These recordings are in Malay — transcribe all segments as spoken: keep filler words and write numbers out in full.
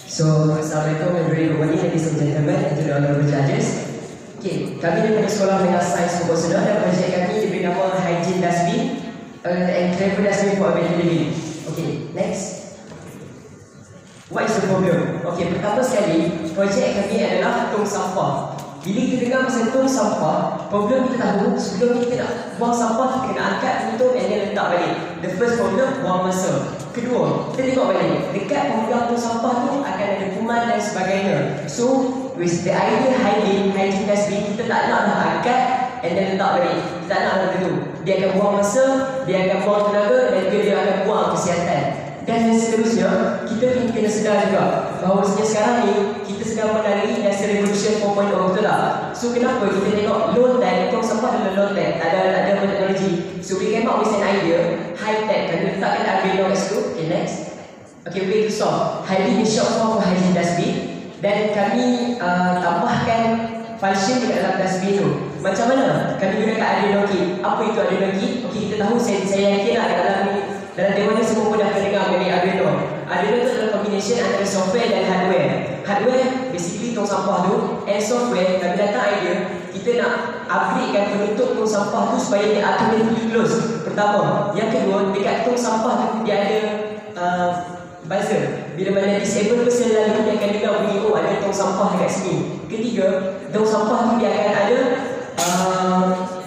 So, Assalamualaikum and very good morning ladies and gentlemen and to the honorable judges. Okay, kami daripada Sekolah Menengah Sains Pokok Sedar dan projek kami diberi nama Hygiene Dustbin uh, and Clever Dustbin for a Better Living. Okay, next. What is the problem? Okay, pertama sekali, projek kami adalah tong sampah. Bila kita dengar pasal tong sampah, problem kita tahu sebelum kita nak buang sampah, kita kena angkat tutup and then letak balik. The first problem, buang masa. Kedua, kita tengok balik, dekat pengguna tong sampah tu akan ada kuman dan sebagainya. So, with the idea hygiene, hygiene dustbin, kita tak nak dah angkat and then letak balik. Kita tak nak dah tu. Dia akan buang masa, dia akan buang tenaga dan juga dia akan buang kesihatan. Dan seterusnya, kita kena sedar juga bahawa sekarang ni kita sedang melalui Industrial Revolution four point oh, betul tak? So kenapa kita tengok low tech, tong sampah adalah low tech, ada ada teknologi. So we came up with an idea, high tech, kan kita letakkan Arduino kat situ. Okay, next. Okay, way to solve. Hygiene is short form for hygiene dustbin. Dan kami uh, tambahkan function dekat dalam dustbin tu. Macam mana? Kami gunakan Arduino kit. Apa itu Arduino kit? Okay, kita tahu, saya, saya yakin lah dalam ni dalam dewan ni semua pun dah pernah dengar mengenai Arduino. Arduino tu adalah combination antara software dan hardware. Hardware basically tong sampah tu, and software kami datang idea kita nak upgradekan penutup tong sampah tu supaya dia automatically close. Pertama, yang kedua, dekat tong sampah tu dia ada uh, buzzer. Bila mana disable person lalu dia akan dengar bunyi, oh ada tong sampah dekat sini. Ketiga, tong sampah tu dia akan ada uh,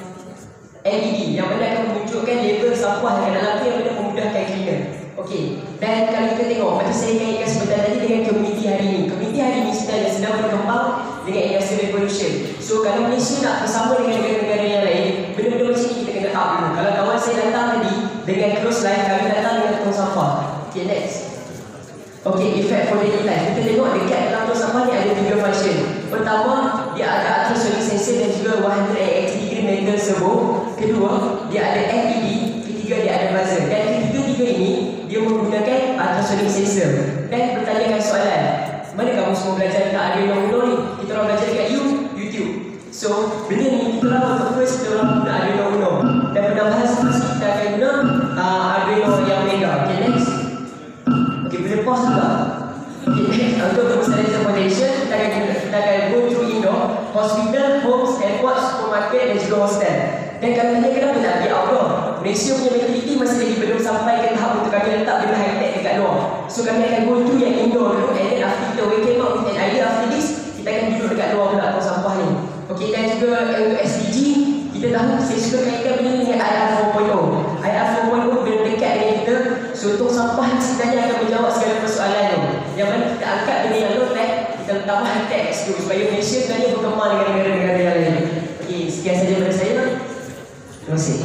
L E D yang mana akan menunjukkan label sampah dekat dalam tu yang mana memudahkan cleaner. Okey, dan kalau kita tengok macam saya kaitkan sebentar tadi dengan komuniti hari ini. Komuniti hari ini sebenarnya sedang berkembang dengan Industrial Revolution. So kalau Malaysia nak bersama dengan negara-negara yang lain, benda-benda macam ni kita kena up dulu. Kalau kawan saya datang tadi dengan close line, kami datang dengan tong sampah. Okey, next. Okey, effect for daily life. Kita tengok dekat dalam tong sampah ni ada tiga function. Pertama, dia ada ultrasonic sensor dan juga one hundred eighty degree metal servo. Kedua, dia ada L E D. Ketiga, dia ada buzzer. Dan ketiga-tiga ini dia menggunakan ultrasonic sensor. Dan bertanyakan soalan, mana kamu semua belajar dekat Arduino Uno ni? Kita orang belajar dekat YouTube. So, benda ni kita orang untuk first kita orang guna Arduino Uno. Dan penambahan seterusnya kita akan guna uh, Arduino yang Mega. Okay, next. Okay, boleh pause juga. Okay, next. Untuk personalization foundation, kita akan, kita akan go through indoor, hospital, homes, airport, supermarket dan juga hostel. Dan kalau tanya kenapa tak pergi outdoor? Malaysia punya mentality masih lagi belum sampai ke tahap untuk kami letak benda high tech dekat luar. So kami akan go through yang indoor dulu, and then after kita we came up with an idea after this, kita akan duduk dekat luar pula tong sampah ni. Okey, dan juga untuk S D G, kita tahu saya suka kaitkan benda ni dengan I R four point oh. I R four point oh benda dekat dengan kita. So tong sampah ni sebenarnya akan menjawab segala persoalan tu. Yang mana kita angkat benda yang low tech, kita letak high tech kat situ supaya Malaysia sebenarnya berkembang dengan negara-negara yang lain. Okey, sekian saja daripada saya. Terima kasih.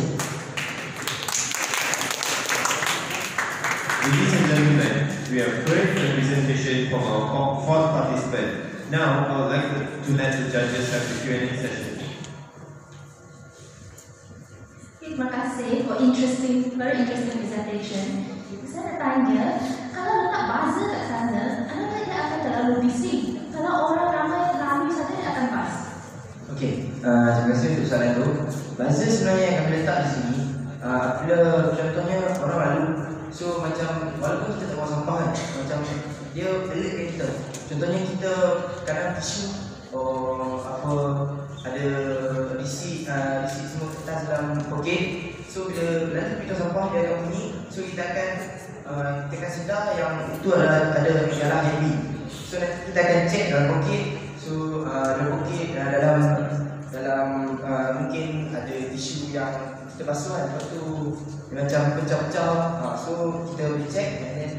Ladies and gentlemen, we have heard the presentation from our fourth participant. Now, I would like to let the judges have the Q and A session. Terima kasih for interesting, very interesting presentation. Saya nak tanya, kalau letak buzzer kat sana, adakah dia akan terlalu bising? Kalau orang ramai lalu saja, dia akan pas. Okey, uh, terima kasih untuk soalan tu. Buzzer sebenarnya yang kami letak di sini, uh, bila contohnya orang lalu, so macam walaupun kita tak buang sampah kan, macam dia alertkan kita. Contohnya kita kadang tisu, oh, apa ada receipt, uh, receipt semua kertas dalam poket. So bila nanti kita sampah dia akan bunyi, so kita akan uh, kita akan sedar yang itu adalah ada dalam heavy. So nanti kita akan check dalam poket. So uh, dalam poket uh, dalam dalam uh, mungkin ada tisu yang kita basuh kan, lepas tu dia macam pecah-pecah. Uh, so kita boleh check and then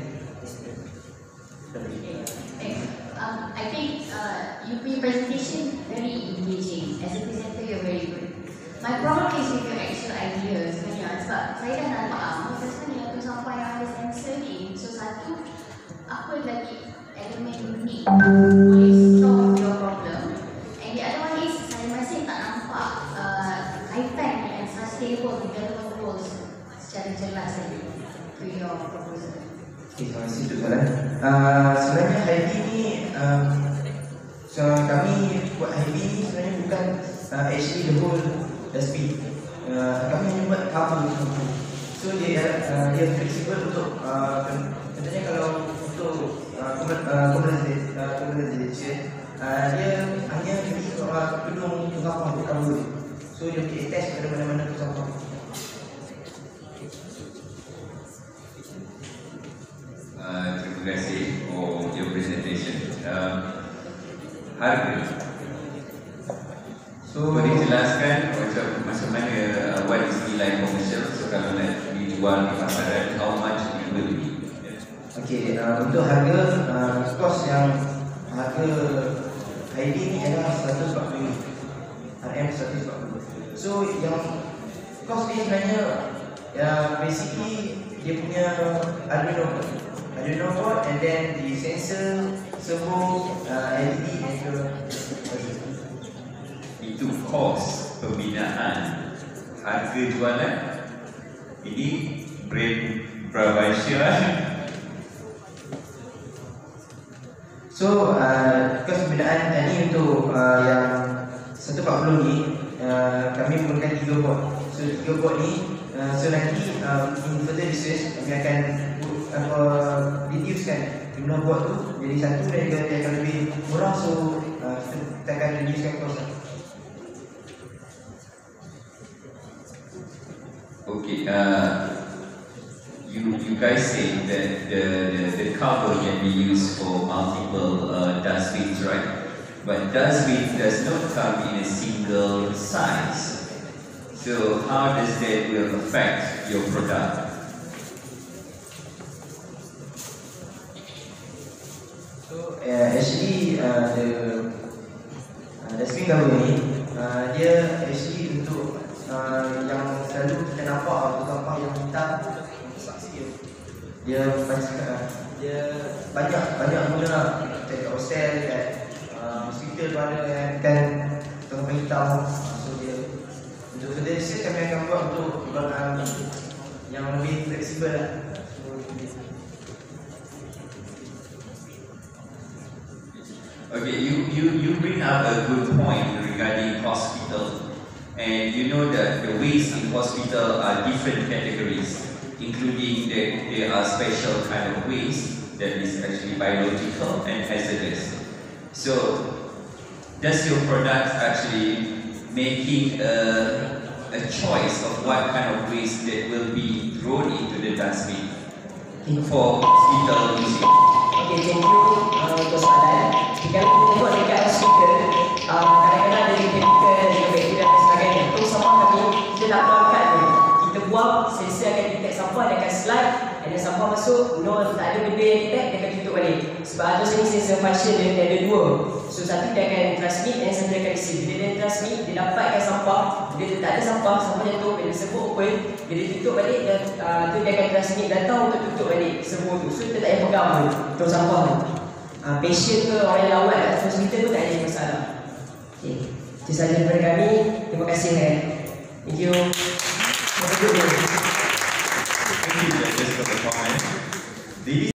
Okay. Okay. Um, I think uh, you your presentation very engaging. As a presenter, you're very good. My problem is with your actual ideas sebenarnya. Sebab saya dah nak faham, sebenarnya tu sampai yang ada sensor ni. So satu, apa lagi elemen unik boleh solve your problem. And the other one is, saya masih tak nampak uh, kaitan dengan sustainable development goals secara jelas lagi to your proposal. Okay, terima kasih untuk soalan. Uh, sebenarnya H I B ni, uh, so kami buat H I B ni sebenarnya bukan uh, actually the whole dustbin. Uh, kami hanya buat cover. So dia uh, dia fleksibel untuk uh, contohnya kalau untuk uh, komunitas producer, uh, dia hanya beli uh, pedung tu sampah untuk kamu. So dia boleh attach pada mana-mana tu sampah. Uh, terima kasih for your presentation. Um, harga. So boleh jelaskan macam macam mana uh, what is nilai komersial? So kalau nak dijual di pasaran, how much it will be? Okey, uh, untuk harga, uh, kos yang harga I D ni adalah seratus empat puluh R M seratus empat puluh. So yang kos ni sebenarnya ya basically dia punya Arduino Arduino board and then the sensor, servo, uh, L E D dan juga Itu kos pembinaan. Harga jualan ini brand Bravasia. So, uh, kos pembinaan tadi untuk uh, yang seratus empat puluh ni, uh, kami menggunakan tiga board. So, tiga board ni, uh, so nanti uh, in further research, kami akan uh, reducekan jumlah board tu jadi satu dan juga dia akan lebih murah. So, uh, kita akan reducekan kos. Okay, uh, you you guys say that the, the, the cover can be used for multiple uh, dustbins, right? But dustbin does not come in a single size. So how does that will affect your product? So uh, actually uh, the uh, dustbin cover ni uh, dia actually untuk uh, yang selalu kita nampak waktu sampah yang hitam dia dia macam uh, dia banyak banyak guna kat hostel, kat uh, hospital pun ada kan, kan sampah hitam. Uh, so dia untuk further research kami akan buat untuk um, yang lebih fleksibel lah. Okay, you, you, you bring up a good point regarding hospital, and you know that the waste in hospital are different categories, including that there are special kind of waste that is actually biological and hazardous. So, does your product actually making a, a choice of what kind of waste that will be thrown into the dustbin for hospital usage? Okay, thank you uh, untuk soalan. Jika kita tengok dekat hospital, uh, kadang-kadang ada chemical dan juga bakteria dan sebagainya. Untuk sampah kami, kita tak keluarkan tu. Kita buang, sensor akan detect sampah, dia akan slide, dan dan sampah masuk, no, tak ada benda yang detect, dia akan tutup balik. Sebab ada sini sensor function dia, dia ada dua. So satu dia akan transmit dan satu dia akan receive. Bila dia transmit, dia dapatkan sampah. Bila dia tak ada sampah, sampah jatuh, bila servo open, bila dia tutup balik, dan uh, tu dia akan transmit data untuk tutup balik servo tu. So kita tak payah pegang tu, tutup sampah tu. Uh, patient ke orang yang lawat kat hospital pun tak ada masalah. Okay. Itu sahaja daripada kami. Terima kasih. Eh. Thank you. Thank you. Thank you, judges, for the comment. These